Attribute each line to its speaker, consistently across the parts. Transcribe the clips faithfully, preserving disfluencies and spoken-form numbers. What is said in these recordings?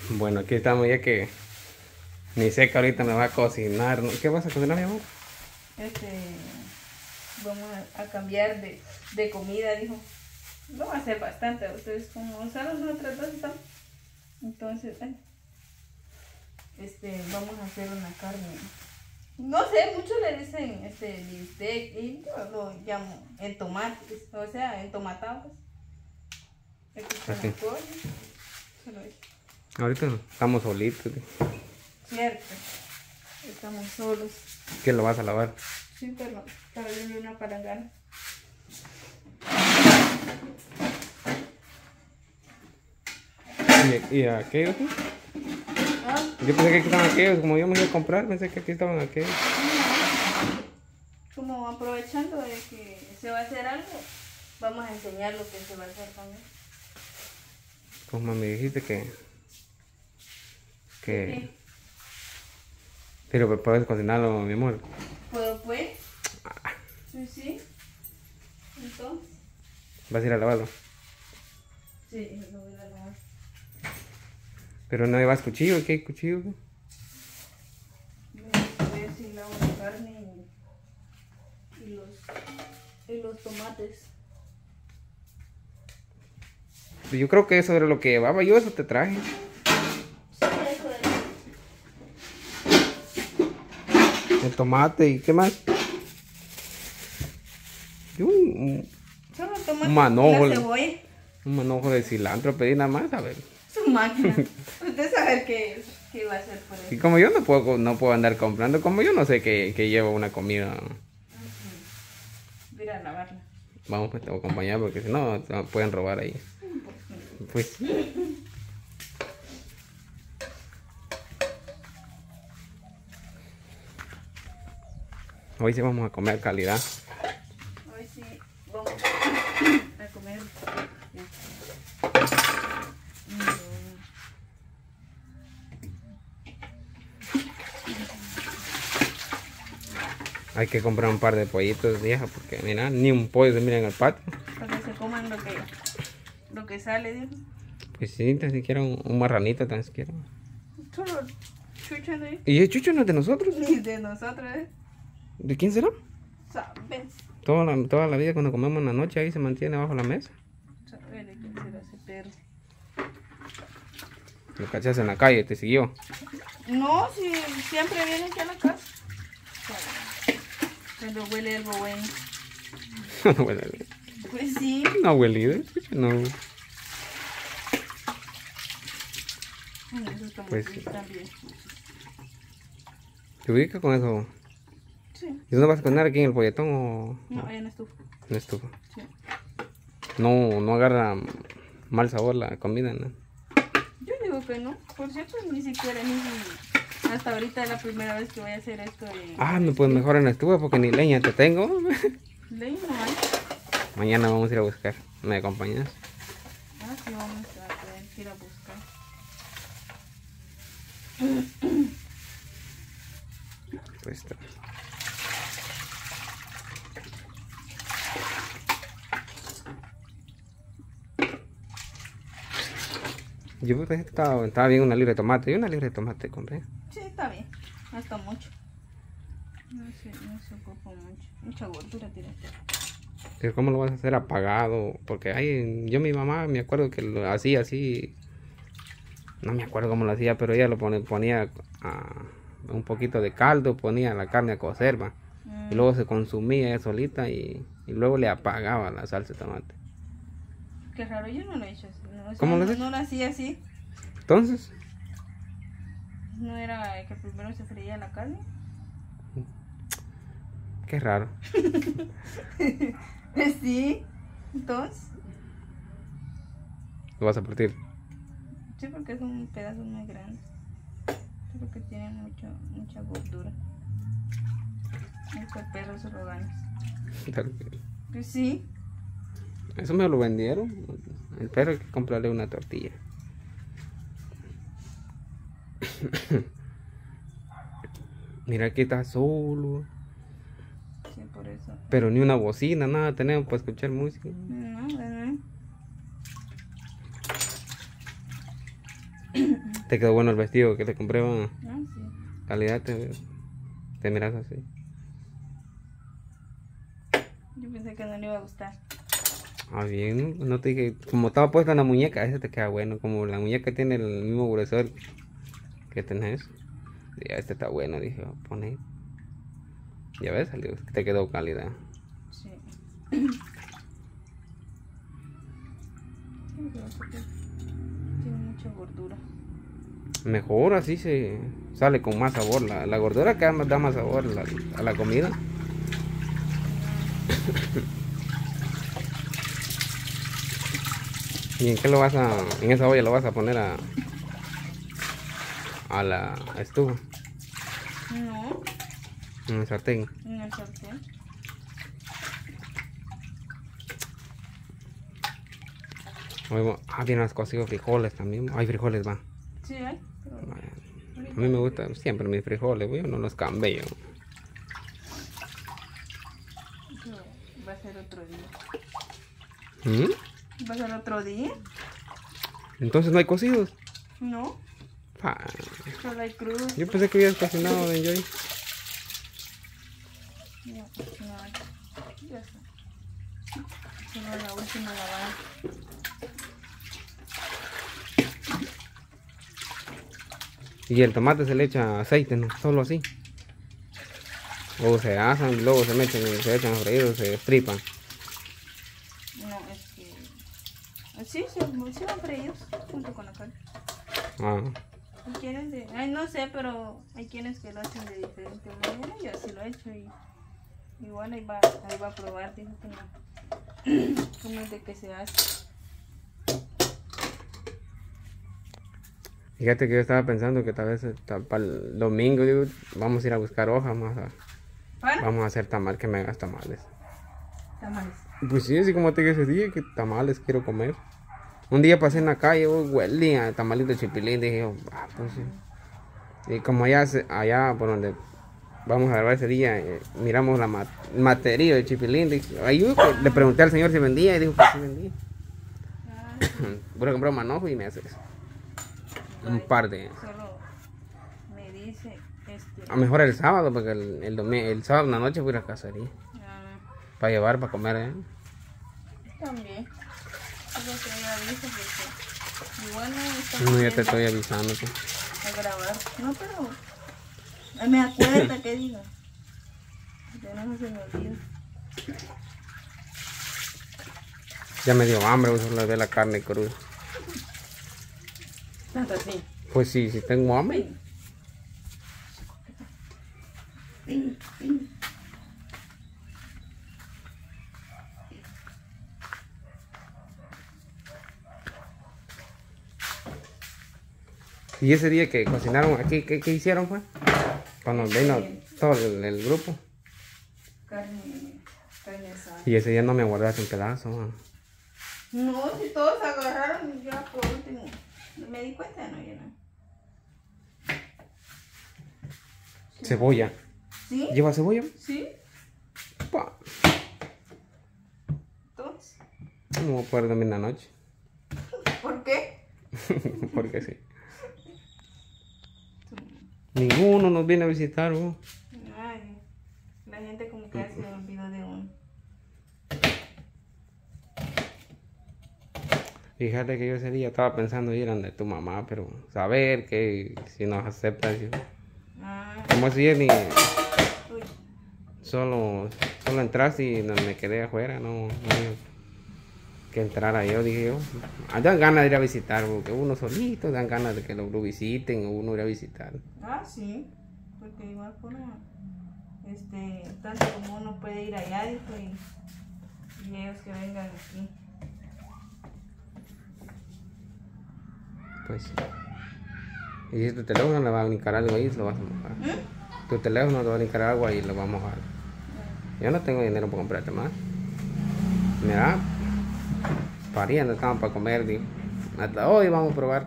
Speaker 1: Bueno, aquí estamos ya que ni sé que ahorita me va a cocinar, ¿no? ¿Qué vas a cocinar, mi amor?
Speaker 2: Este, vamos a, a cambiar de, de comida, dijo. No va a ser bastante, ustedes como solo nosotros dos estamos. Entonces, eh, este, vamos a hacer una carne. No sé, muchos le dicen este bistec y yo lo llamo en tomates, o sea, entomatados. Aquí está
Speaker 1: Así.
Speaker 2: el pollo. Solo eso.
Speaker 1: Ahorita estamos solitos.
Speaker 2: Cierto, estamos solos.
Speaker 1: ¿Qué lo vas a lavar?
Speaker 2: Sí, pero para darle una palangana.
Speaker 1: ¿Y, y aquellos? ¿Sí?
Speaker 2: Ah,
Speaker 1: Yo pensé que aquí estaban aquellos, como yo me iba a comprar, pensé que aquí estaban aquellos.
Speaker 2: como aprovechando de que se va a hacer algo, vamos a enseñar lo que se va a hacer también.
Speaker 1: Como me dijiste que... que...
Speaker 2: Sí.
Speaker 1: Pero pues, puedes cocinarlo, mi amor.
Speaker 2: ¿Puedo pues? Sí, sí. Entonces,
Speaker 1: ¿Vas a ir a lavarlo?
Speaker 2: sí, lo voy a lavar.
Speaker 1: Pero no llevas cuchillo, ¿qué cuchillo?
Speaker 2: Voy a ver si lavo la carne y, y, los, y los tomates.
Speaker 1: Yo creo que eso era lo que llevaba, yo eso te traje.
Speaker 2: Sí, eso es.
Speaker 1: El tomate y qué más. Y un, un,
Speaker 2: Solo el tomate
Speaker 1: Un manojo.
Speaker 2: y la cebolla.
Speaker 1: un manojo de cilantro, pedí nada más, a ver.
Speaker 2: Su máquina. Usted sabe qué, qué va a hacer por
Speaker 1: Y
Speaker 2: eso.
Speaker 1: como yo no puedo, no puedo andar comprando, como yo no sé que, que lleva una comida,
Speaker 2: Voy a ir a lavarla.
Speaker 1: vamos pues te voy a acompañar porque si no, te pueden robar ahí. Pues, hoy sí vamos a comer calidad.
Speaker 2: Hoy sí vamos a comer.
Speaker 1: Hay que comprar un par de pollitos, vieja, porque mira, ni un pollo se mira en el patio.
Speaker 2: Para que se coman lo que, lo que sale, dijo.
Speaker 1: Pues sí, tan siquiera un, un marranito, tan siquiera.
Speaker 2: Solo chucha de,
Speaker 1: ¿Y el chucho no es de nosotros?
Speaker 2: de nosotros, ¿eh?
Speaker 1: ¿De quién será?
Speaker 2: ¿Sabes?
Speaker 1: Toda la, toda la vida cuando comemos en la noche ahí se mantiene bajo la mesa.
Speaker 2: ¿Sabes de quién será ese perro?
Speaker 1: Lo cachas en la calle, te siguió.
Speaker 2: No, si siempre viene aquí a la casa. Cuando huele algo bueno.
Speaker 1: No huele,
Speaker 2: Pues sí.
Speaker 1: no huele, ¿eh? No.
Speaker 2: Bueno, eso está muy
Speaker 1: Pues
Speaker 2: bien
Speaker 1: sí.
Speaker 2: también.
Speaker 1: ¿Te ubicas con eso?
Speaker 2: Sí.
Speaker 1: ¿Y dónde vas a comer aquí en el polletón o
Speaker 2: No, allá no estuvo.
Speaker 1: en estufa?
Speaker 2: Sí.
Speaker 1: No, no agarra mal sabor la comida, ¿no?
Speaker 2: Yo digo que no. Por cierto, ni siquiera ni hasta ahorita es la primera vez que voy a hacer esto. De,
Speaker 1: Ah, no, pues mejor en la estufa porque ni leña te tengo.
Speaker 2: Ley no hay.
Speaker 1: Mañana vamos a ir a buscar. ¿Me acompañas?
Speaker 2: Ah, sí, vamos a tener que ir a buscar.
Speaker 1: Pues está. Yo pensé que estaba, estaba bien una libra de tomate. Y una libra de tomate compré.
Speaker 2: Sí, está bien. No está mucho. No se, no se ocupa mucho. Mucha gordura tiene este.
Speaker 1: Pero ¿cómo lo vas a hacer apagado? Porque ay, yo mi mamá me acuerdo que lo hacía así. No me acuerdo cómo lo hacía, pero ella lo pone, ponía ah, un poquito de caldo, ponía la carne a cocer, ¿va?
Speaker 2: Mm.
Speaker 1: Y luego se consumía ella solita y, y luego le apagaba la salsa de tomate.
Speaker 2: Qué raro, yo no lo he hecho así. No, o sea,
Speaker 1: ¿Cómo lo
Speaker 2: no,
Speaker 1: haces?
Speaker 2: no lo hacía así.
Speaker 1: Entonces,
Speaker 2: No era que primero se freía la carne.
Speaker 1: qué raro.
Speaker 2: Sí. Entonces,
Speaker 1: Lo vas a partir.
Speaker 2: sí, porque son pedazos muy grandes. Creo que tienen mucho, mucha gordura. Este perro se lo ganas.
Speaker 1: Claro que-
Speaker 2: Pues sí.
Speaker 1: Eso me lo vendieron. El perro hay que comprarle una tortilla. Mira, aquí está solo.
Speaker 2: Sí, por eso.
Speaker 1: Pero ni una bocina, nada tenemos para escuchar música.
Speaker 2: No, no.
Speaker 1: Te quedó bueno el vestido que te compré, ¿va?
Speaker 2: Ah, sí.
Speaker 1: Calidad, te, te miras así.
Speaker 2: Yo pensé que no le iba a gustar.
Speaker 1: Ah, bien, no, no te dije, como estaba puesta en la muñeca, ese te queda bueno, como la muñeca tiene el mismo gruesor que tenés. Ya, este está bueno, dije, voy a poner. Ya ves, salió, te quedó calidad.
Speaker 2: Sí. Tiene mucha gordura.
Speaker 1: Mejor así se sale con más sabor, la, la gordura que da más, da más sabor la- a la comida. ¿Y en qué lo vas a, en esa olla lo vas a poner a, a la estufa,
Speaker 2: No,
Speaker 1: en el sartén?
Speaker 2: en el sartén.
Speaker 1: Luego, ah, vienen los cocidos frijoles también. Hay frijoles, va.
Speaker 2: Sí, ¿eh? Pero
Speaker 1: A mí me gustan siempre mis frijoles, yo no los cambio.
Speaker 2: eso va a ser otro día.
Speaker 1: ¿Mm?
Speaker 2: ¿Va a ser otro día?
Speaker 1: Entonces no hay cocidos.
Speaker 2: No,
Speaker 1: Pa,
Speaker 2: solo hay crudos.
Speaker 1: yo pensé que habías cocinado de Enjoy.
Speaker 2: No, no hay. Ya está. Solo la última lavada.
Speaker 1: Y el tomate se le echa aceite, ¿no? Solo así. O se asan y luego se meten, se echan a freír o se fripan.
Speaker 2: No, es que... Sí, se, sí van freídos junto con la carne.
Speaker 1: Ah,
Speaker 2: Hay quienes de... Ay, no sé, pero hay quienes que lo hacen de diferente manera. Yo así lo he hecho y... Igual ahí va, ahí va a probar, dijo que no. ¿Cómo es de que se hace?
Speaker 1: fíjate que yo estaba pensando que tal vez ta- para el domingo digo, vamos a ir a buscar hojas, vamos a,
Speaker 2: ¿Para?
Speaker 1: vamos a hacer tamal, que me hagas tamales.
Speaker 2: Tamales.
Speaker 1: Pues sí, así como te dije ese día, que tamales quiero comer. Un día pasé en la calle, oh, huele a tamalito de chipilín, dije yo, ah, pues sí. Y como allá, se- allá por donde vamos a grabar ese día, eh, miramos la ma- materia de chipilín, dije, ahí yo, pues, le pregunté al señor si vendía y dijo que sí vendía.
Speaker 2: Ah,
Speaker 1: Voy a comprar un manojo y me haces un par de...
Speaker 2: solo me dice, este...
Speaker 1: A mejor el sábado, porque el, el, domi- el sábado en la noche voy a ir a cacería.
Speaker 2: ah,
Speaker 1: Para llevar, para comer, ¿eh?
Speaker 2: también. Solo que ella avisa porque... Igual no estamos
Speaker 1: No, ya te
Speaker 2: viendo
Speaker 1: estoy avisando. Pues.
Speaker 2: a grabar. No, pero... Ay, me acuerda que diga. Ya no se me olvida.
Speaker 1: Ya me dio hambre, voy a ver la carne cruda.
Speaker 2: Tanto así.
Speaker 1: Pues sí, si tengo hambre. Y ese día que cocinaron aquí, ¿qué, qué hicieron, pues? Cuando vino todo el, el grupo.
Speaker 2: Carne, carne asada.
Speaker 1: Y ese día no me guardaste un pedazo, man.
Speaker 2: No, si todos agarraron, yo por último. Me di cuenta, no, yo no.
Speaker 1: Cebolla.
Speaker 2: ¿Sí?
Speaker 1: ¿Lleva cebolla?
Speaker 2: ¿Sí?
Speaker 1: Pa.
Speaker 2: Entonces,
Speaker 1: No voy a poder dormir en la noche.
Speaker 2: ¿por qué?
Speaker 1: Porque sí. Ninguno nos viene a visitar, ¿no?
Speaker 2: Ay, la gente como que se olvidó de uno.
Speaker 1: Fíjate que yo ese día estaba pensando ir donde tu mamá, pero saber que si nos acepta, si-
Speaker 2: Ah,
Speaker 1: como si ni
Speaker 2: uy.
Speaker 1: solo, solo entraste y no me quedé afuera, no, no había que entrara yo, dije yo. Ah, dan ganas de ir a visitar, porque uno solito dan ganas de que lo, lo visiten o uno ir a visitar.
Speaker 2: Ah, sí. Porque igual forma, este, tanto como uno puede ir allá, dijo, y, y ellos que vengan aquí.
Speaker 1: Pues sí. Y si tu teléfono le va a brincar algo ahí, lo vas a mojar.
Speaker 2: ¿Mm?
Speaker 1: Tu teléfono le va a brincar agua y lo va a mojar. Yo no tengo dinero para comprarte más. Mira, pariendo estaban para comer, digo. Hasta hoy vamos a probar.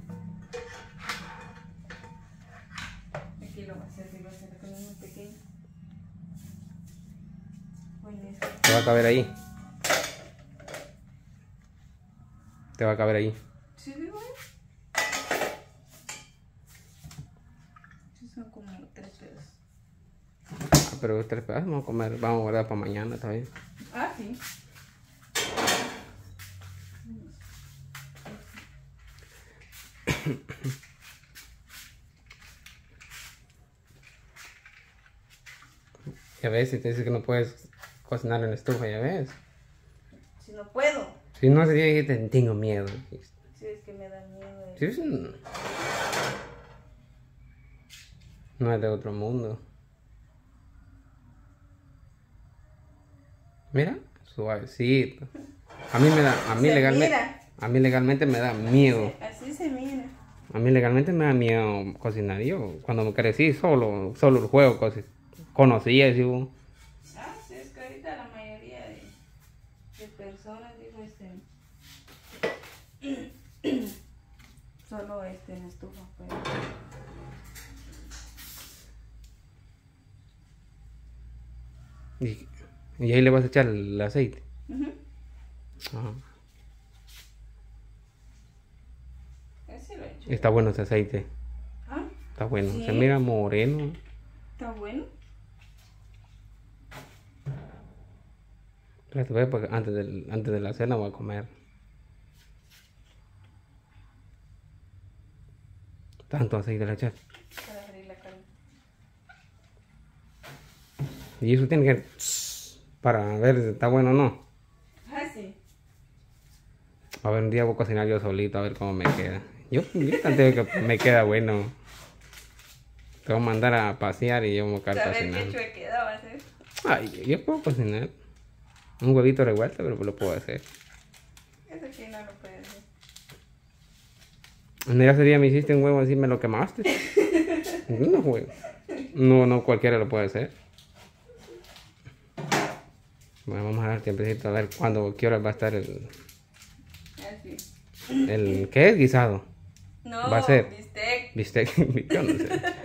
Speaker 2: Aquí lo va a hacer, lo va a hacer con uno pequeño. Bueno, eso.
Speaker 1: Te va a caber ahí. Te va a caber ahí.
Speaker 2: Sí, digo, Son como tres pedazos.
Speaker 1: Ah, pero tres pedazos vamos a comer, vamos a guardar para mañana todavía.
Speaker 2: Ah, sí.
Speaker 1: Ya ves, si te dice que no puedes cocinar en la estufa, ya ves.
Speaker 2: Si no puedo.
Speaker 1: Si no, sería que te- tengo miedo.
Speaker 2: Si es que me da miedo. eh.
Speaker 1: Sí, es un- no es de otro mundo. Mira, suavecito. A mí me da, a mí
Speaker 2: Se
Speaker 1: legalmente,
Speaker 2: mira.
Speaker 1: a mí legalmente me da miedo.
Speaker 2: Así se mira.
Speaker 1: A mí legalmente me da miedo cocinar. Yo cuando me crecí solo, solo el juego coci- conocía, digo,
Speaker 2: Ah, sí, es que ahorita la mayoría de, de personas, digo, este, solo este en estufa, pues.
Speaker 1: y, y ahí le vas a echar el aceite.
Speaker 2: Ujú.
Speaker 1: Ajá.
Speaker 2: Así lo he hecho.
Speaker 1: Está bueno ese aceite.
Speaker 2: Ah,
Speaker 1: Está bueno.
Speaker 2: Sí.
Speaker 1: Se mira moreno.
Speaker 2: está bueno.
Speaker 1: Espérate, ve, porque antes, del, antes de la cena voy a comer. Tanto aceite le echar.
Speaker 2: Para abrir la carne.
Speaker 1: Y eso tiene que... Para ver si está bueno o no.
Speaker 2: Ah, sí.
Speaker 1: A ver, un día voy a cocinar yo solito a ver cómo me queda. Yo, yo tanteo que me queda bueno. Te voy a mandar a pasear y yo me voy a quedar
Speaker 2: Saber qué
Speaker 1: cocinando.
Speaker 2: chuequeda va a ser.
Speaker 1: Ay, yo puedo cocinar. Un huevito revuelto, pero lo puedo hacer.
Speaker 2: Eso sí no lo puede hacer.
Speaker 1: Mira, ese día me hiciste un huevo así, me lo quemaste. No, huevo. No, no cualquiera lo puede hacer. Bueno, vamos a dar tiempecito a ver cuándo, qué hora va a estar el...
Speaker 2: Así.
Speaker 1: el ¿qué es? Guisado.
Speaker 2: No,
Speaker 1: Va a ser.
Speaker 2: bistec.
Speaker 1: Bistec. Yo no sé.